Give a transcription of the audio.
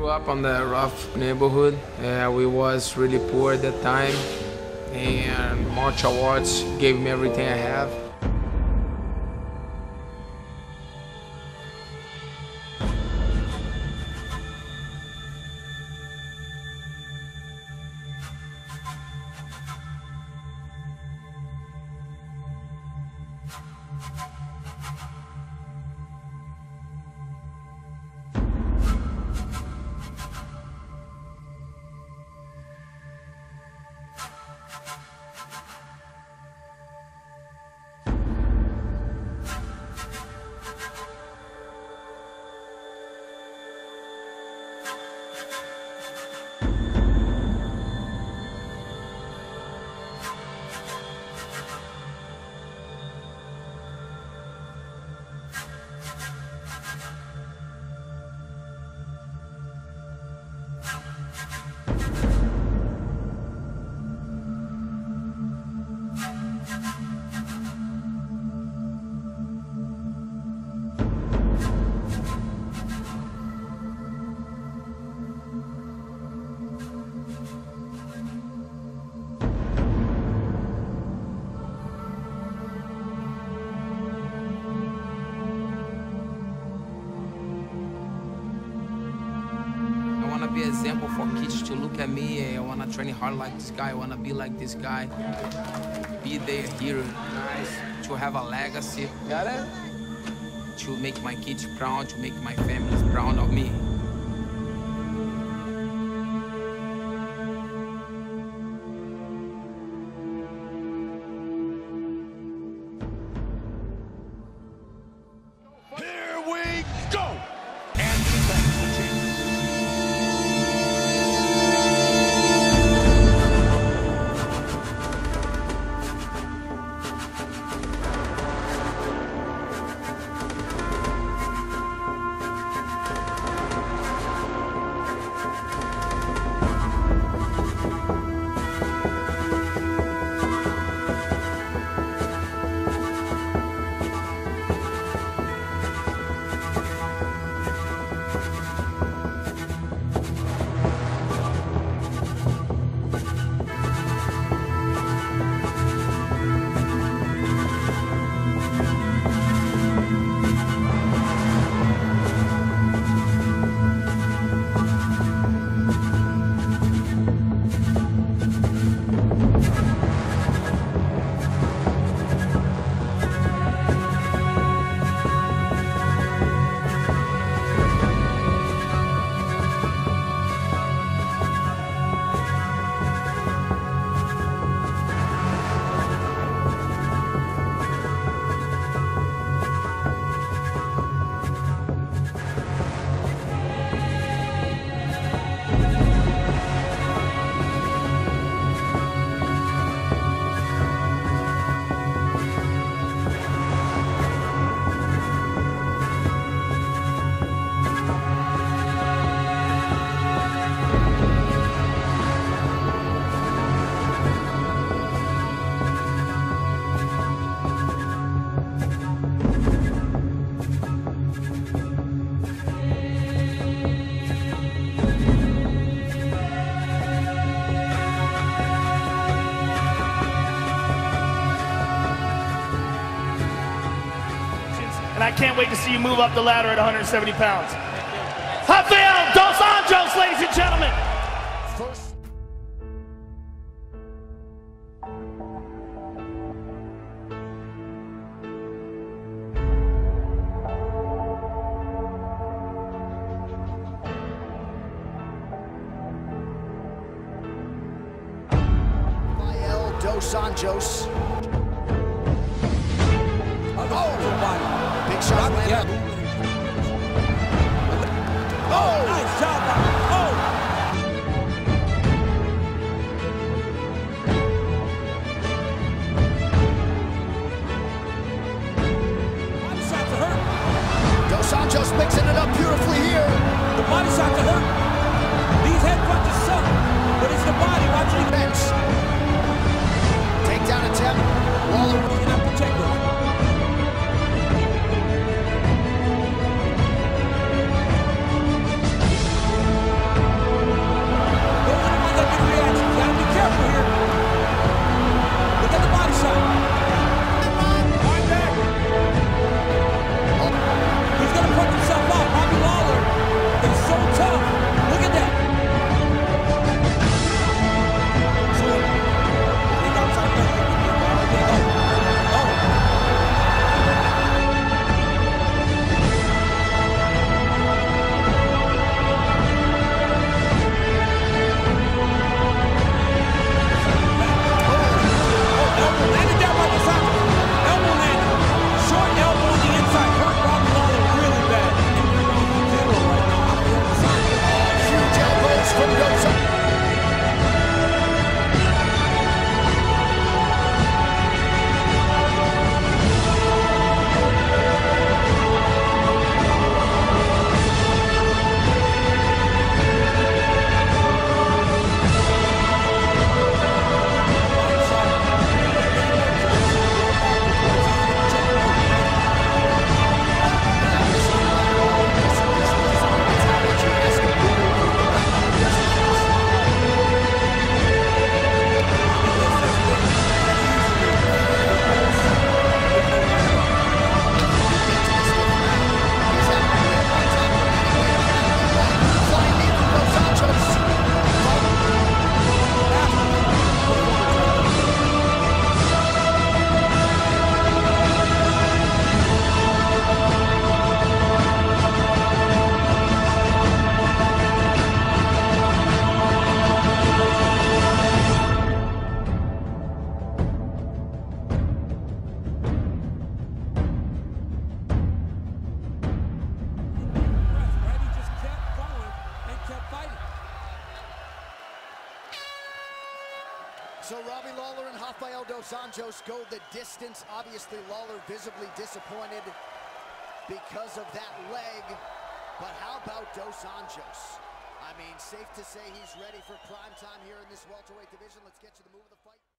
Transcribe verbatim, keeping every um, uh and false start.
grew up on the rough neighborhood. Uh, we was really poor at that time, and martial arts gave me everything I have. Be an example for kids to look at me. I want to train hard like this guy. I want to be like this guy. Be their hero. Nice. To have a legacy. Got it? To make my kids proud, to make my family proud of me. Here we go! And I can't wait to see you move up the ladder at one hundred seventy pounds. RAFAEL dos Anjos, ladies and gentlemen. First. RAFAEL dos Anjos. Big shot landed. Oh! Nice job. Oh! Body shot to hurt. Dos Anjos mixing it up beautifully here. The body shot to hurt. These head punches suck, but it's the body watching bench. Takedown attempt. Waller looking up to check with. So Robbie Lawler and Rafael dos Anjos go the distance. Obviously, Lawler visibly disappointed because of that leg. But how about dos Anjos? I mean, safe to say he's ready for prime time here in this welterweight division. Let's get you the move of the fight.